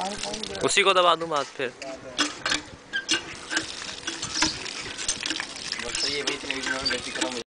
उसी को दबा दूँ बात फिर। बस ये भाई इतने